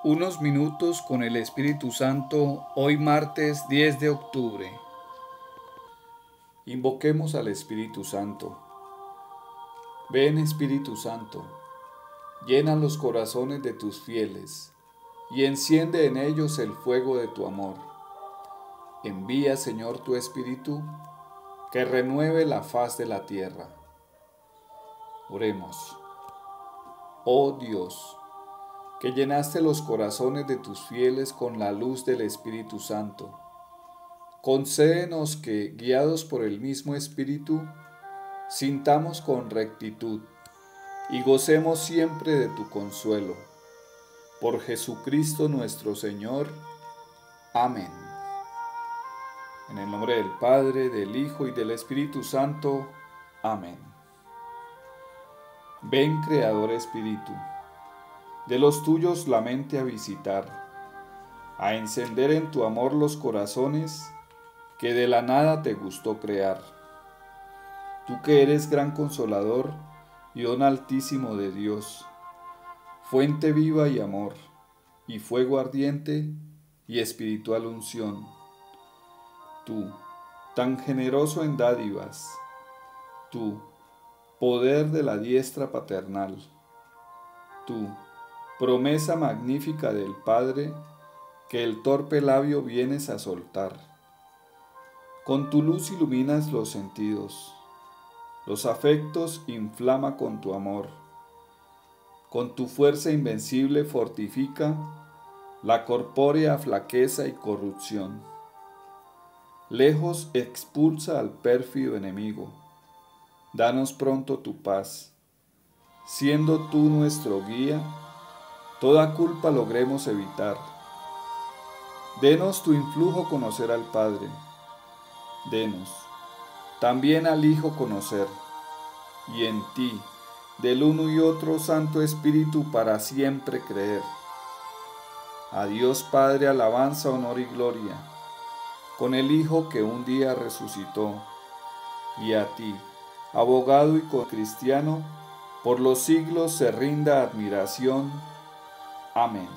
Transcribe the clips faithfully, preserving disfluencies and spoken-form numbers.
Unos minutos con el Espíritu Santo, hoy martes diez de octubre. Invoquemos al Espíritu Santo. Ven, Espíritu Santo, llena los corazones de tus fieles y enciende en ellos el fuego de tu amor. Envía, Señor, tu Espíritu, que renueve la faz de la tierra. Oremos. Oh Dios, que llenaste los corazones de tus fieles con la luz del Espíritu Santo, concédenos que, guiados por el mismo Espíritu, sintamos con rectitud y gocemos siempre de tu consuelo. Por Jesucristo nuestro Señor. Amén. En el nombre del Padre, del Hijo y del Espíritu Santo. Amén. Ven, Creador Espíritu, de los tuyos la mente a visitar, a encender en tu amor los corazones que de la nada te gustó crear. Tú que eres gran consolador y don altísimo de Dios, fuente viva y amor, y fuego ardiente y espiritual unción. Tú, tan generoso en dádivas, tú, poder de la diestra paternal, tú, promesa magnífica del Padre, que el torpe labio vienes a soltar. Con tu luz iluminas los sentidos, los afectos inflama con tu amor. Con tu fuerza invencible fortifica la corpórea flaqueza y corrupción. Lejos expulsa al pérfido enemigo. Danos pronto tu paz. Siendo tú nuestro guía, toda culpa logremos evitar. Denos tu influjo conocer al Padre. Denos también al Hijo conocer. Y en ti, del uno y otro Santo Espíritu, para siempre creer. A Dios Padre alabanza, honor y gloria, con el Hijo que un día resucitó. Y a ti, abogado y cocristiano, por los siglos se rinda admiración. Amén.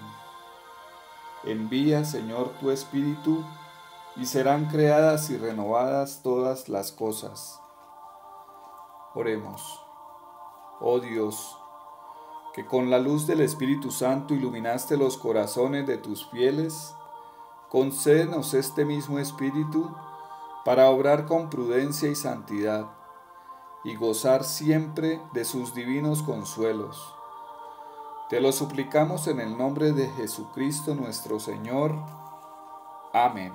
Envía, Señor, tu Espíritu, y serán creadas y renovadas todas las cosas. Oremos. Oh Dios, que con la luz del Espíritu Santo iluminaste los corazones de tus fieles, concédenos este mismo Espíritu para obrar con prudencia y santidad, y gozar siempre de sus divinos consuelos. Te lo suplicamos en el nombre de Jesucristo nuestro Señor. Amén.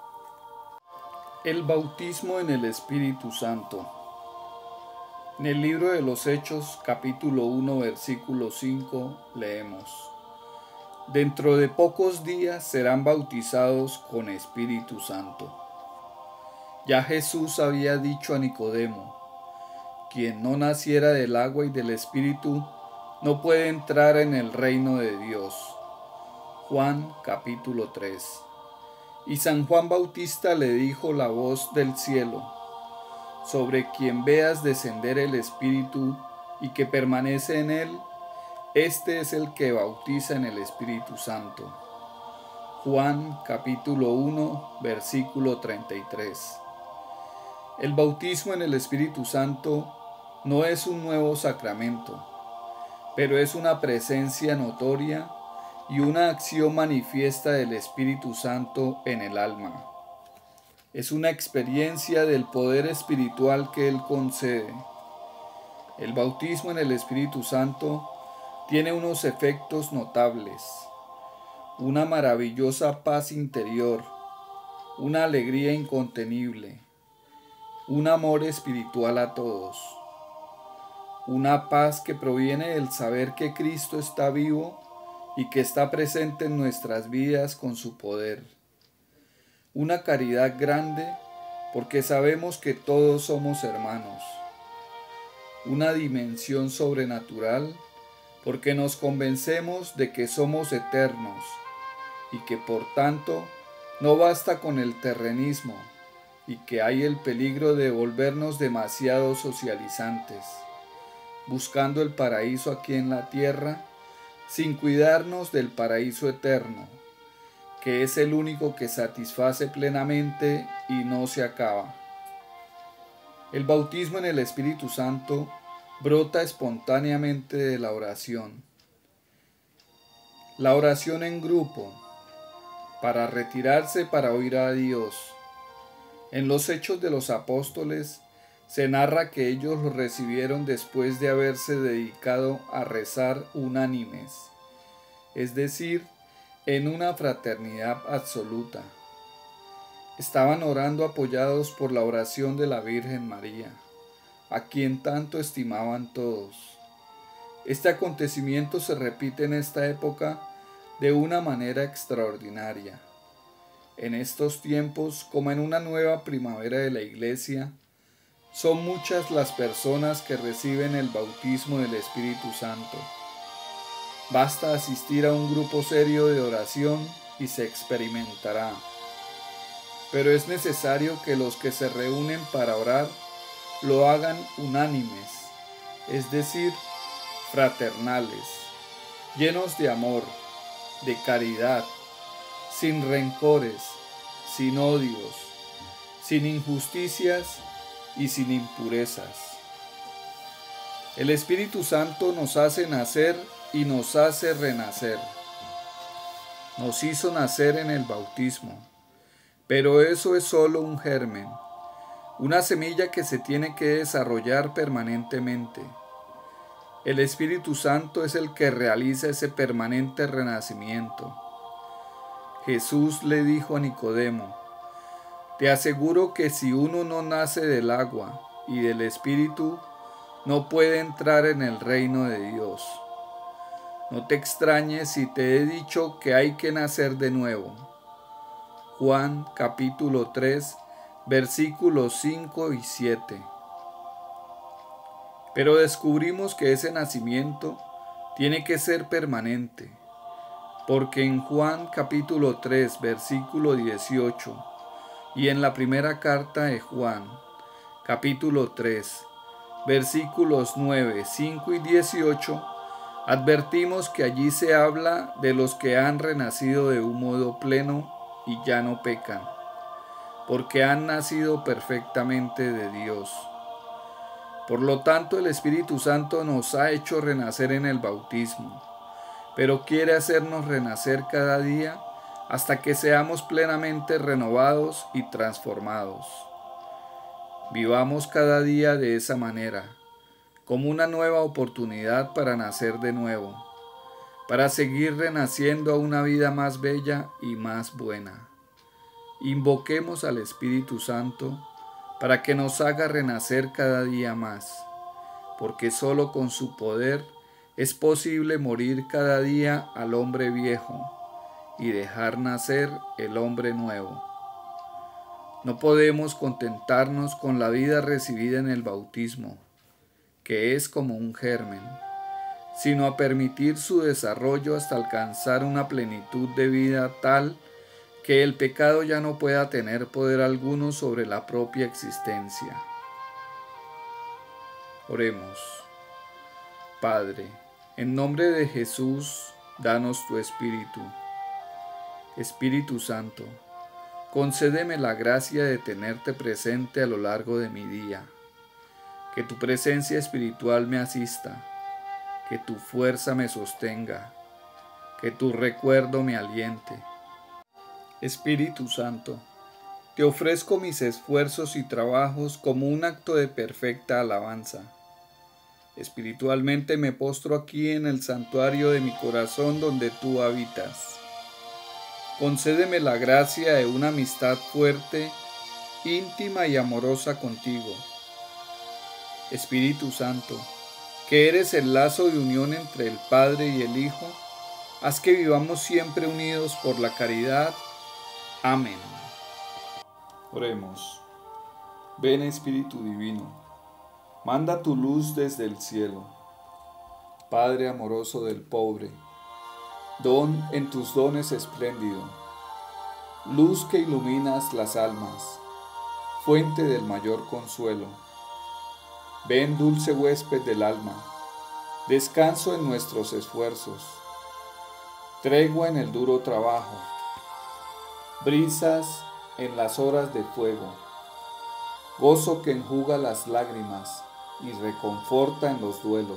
El bautismo en el Espíritu Santo. En el libro de los Hechos, capítulo uno, versículo cinco, leemos: Dentro de pocos días serán bautizados con Espíritu Santo. Ya Jesús había dicho a Nicodemo: quien no naciera del agua y del Espíritu no puede entrar en el reino de Dios. Juan capítulo tres. Y San Juan Bautista le dijo la voz del cielo: sobre quien veas descender el Espíritu y que permanece en él, este es el que bautiza en el Espíritu Santo. Juan capítulo uno, versículo treinta y tres. El bautismo en el Espíritu Santo no es un nuevo sacramento, pero es una presencia notoria y una acción manifiesta del Espíritu Santo en el alma. Es una experiencia del poder espiritual que Él concede. El bautismo en el Espíritu Santo tiene unos efectos notables: una maravillosa paz interior, una alegría incontenible, un amor espiritual a todos, una paz que proviene del saber que Cristo está vivo y que está presente en nuestras vidas con su poder, una caridad grande porque sabemos que todos somos hermanos, una dimensión sobrenatural porque nos convencemos de que somos eternos y que por tanto no basta con el terrenismo y que hay el peligro de volvernos demasiado socializantes, buscando el paraíso aquí en la tierra, sin cuidarnos del paraíso eterno, que es el único que satisface plenamente y no se acaba. El bautismo en el Espíritu Santo brota espontáneamente de la oración. La oración en grupo, para retirarse para oír a Dios. En los Hechos de los Apóstoles se narra que ellos lo recibieron después de haberse dedicado a rezar unánimes, es decir, en una fraternidad absoluta. Estaban orando apoyados por la oración de la Virgen María, a quien tanto estimaban todos. Este acontecimiento se repite en esta época de una manera extraordinaria. En estos tiempos, como en una nueva primavera de la Iglesia, son muchas las personas que reciben el bautismo del Espíritu Santo. Basta asistir a un grupo serio de oración y se experimentará. Pero es necesario que los que se reúnen para orar lo hagan unánimes, es decir, fraternales, llenos de amor, de caridad, sin rencores, sin odios, sin injusticias y sin impurezas. El Espíritu Santo nos hace nacer y nos hace renacer. Nos hizo nacer en el bautismo, pero eso es solo un germen, una semilla que se tiene que desarrollar permanentemente. El Espíritu Santo es el que realiza ese permanente renacimiento. Jesús le dijo a Nicodemo: te aseguro que si uno no nace del agua y del Espíritu, no puede entrar en el reino de Dios. No te extrañes si te he dicho que hay que nacer de nuevo. Juan capítulo tres, versículos cinco y siete. Pero descubrimos que ese nacimiento tiene que ser permanente, porque en Juan capítulo tres, versículo dieciocho, y en la primera carta de Juan, capítulo tres, versículos nueve, cinco y dieciocho, advertimos que allí se habla de los que han renacido de un modo pleno y ya no pecan, porque han nacido perfectamente de Dios. Por lo tanto, el Espíritu Santo nos ha hecho renacer en el bautismo, pero quiere hacernos renacer cada día hasta que seamos plenamente renovados y transformados. Vivamos cada día de esa manera, como una nueva oportunidad para nacer de nuevo, para seguir renaciendo a una vida más bella y más buena. Invoquemos al Espíritu Santo para que nos haga renacer cada día más, porque solo con su poder es posible morir cada día al hombre viejo y dejar nacer el hombre nuevo. No podemos contentarnos con la vida recibida en el bautismo, que es como un germen, sino a permitir su desarrollo hasta alcanzar una plenitud de vida tal que el pecado ya no pueda tener poder alguno sobre la propia existencia. Oremos. Padre, en nombre de Jesús, danos tu Espíritu. Espíritu Santo, concédeme la gracia de tenerte presente a lo largo de mi día. Que tu presencia espiritual me asista, que tu fuerza me sostenga, que tu recuerdo me aliente. Espíritu Santo, te ofrezco mis esfuerzos y trabajos como un acto de perfecta alabanza. Espiritualmente me postro aquí en el santuario de mi corazón donde tú habitas. Concédeme la gracia de una amistad fuerte, íntima y amorosa contigo. Espíritu Santo, que eres el lazo de unión entre el Padre y el Hijo, haz que vivamos siempre unidos por la caridad. Amén. Oremos. Ven Espíritu Divino, manda tu luz desde el cielo. Padre amoroso del pobre, don en tus dones espléndido, luz que iluminas las almas, fuente del mayor consuelo. Ven dulce huésped del alma, descanso en nuestros esfuerzos, tregua en el duro trabajo, brisas en las horas de fuego, gozo que enjuga las lágrimas y reconforta en los duelos.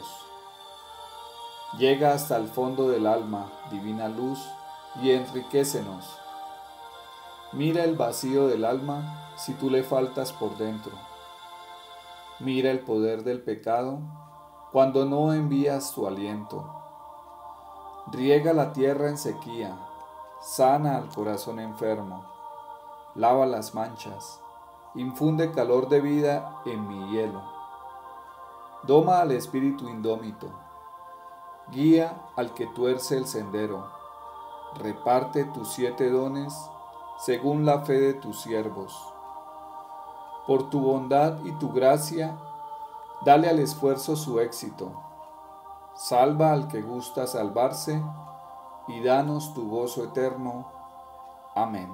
Llega hasta el fondo del alma, divina luz, y enriquécenos. Mira el vacío del alma si tú le faltas por dentro. Mira el poder del pecado cuando no envías tu aliento. Riega la tierra en sequía, sana al corazón enfermo, lava las manchas, infunde calor de vida en mi hielo. Doma al espíritu indómito, guía al que tuerce el sendero, reparte tus siete dones según la fe de tus siervos. Por tu bondad y tu gracia, dale al esfuerzo su éxito. Salva al que gusta salvarse y danos tu gozo eterno. Amén.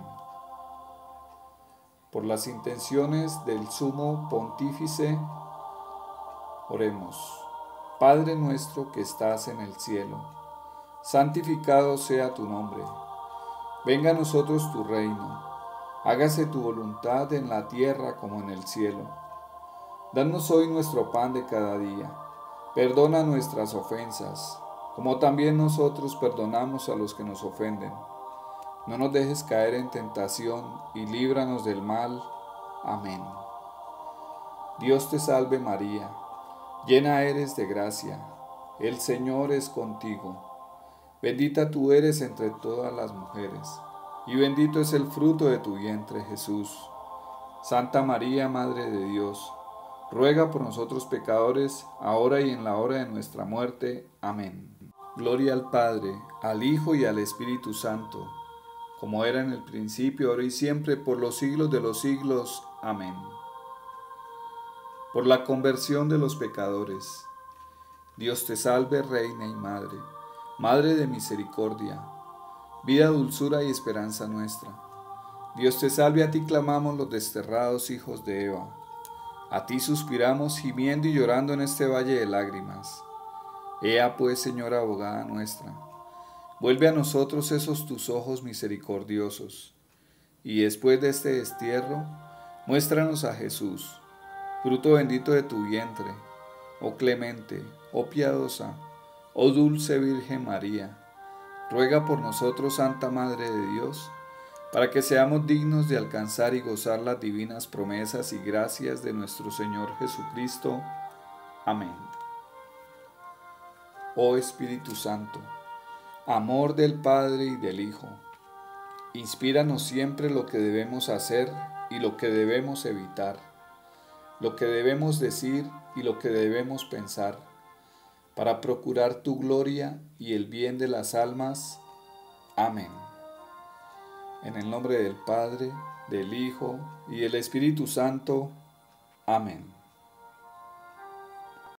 Por las intenciones del Sumo Pontífice, oremos. Padre nuestro que estás en el cielo, santificado sea tu nombre. Venga a nosotros tu reino. Hágase tu voluntad en la tierra como en el cielo. Danos hoy nuestro pan de cada día. Perdona nuestras ofensas, como también nosotros perdonamos a los que nos ofenden. No nos dejes caer en tentación y líbranos del mal. Amén. Dios te salve María, llena eres de gracia, el Señor es contigo. Bendita tú eres entre todas las mujeres, y bendito es el fruto de tu vientre, Jesús. Santa María, Madre de Dios, ruega por nosotros pecadores, ahora y en la hora de nuestra muerte. Amén. Gloria al Padre, al Hijo y al Espíritu Santo, como era en el principio, ahora y siempre, por los siglos de los siglos. Amén. Por la conversión de los pecadores. Dios te salve, Reina y Madre, Madre de misericordia, vida, dulzura y esperanza nuestra. Dios te salve, a ti clamamos los desterrados hijos de Eva. A ti suspiramos gimiendo y llorando en este valle de lágrimas. Ea pues, Señora abogada nuestra, vuelve a nosotros esos tus ojos misericordiosos, y después de este destierro, muéstranos a Jesús, fruto bendito de tu vientre, oh clemente, oh piadosa, oh dulce Virgen María. Ruega por nosotros, Santa Madre de Dios, para que seamos dignos de alcanzar y gozar las divinas promesas y gracias de nuestro Señor Jesucristo. Amén. Oh Espíritu Santo, amor del Padre y del Hijo, inspíranos siempre lo que debemos hacer y lo que debemos evitar, lo que debemos decir y lo que debemos pensar, para procurar tu gloria y el bien de las almas. Amén. En el nombre del Padre, del Hijo y del Espíritu Santo. Amén.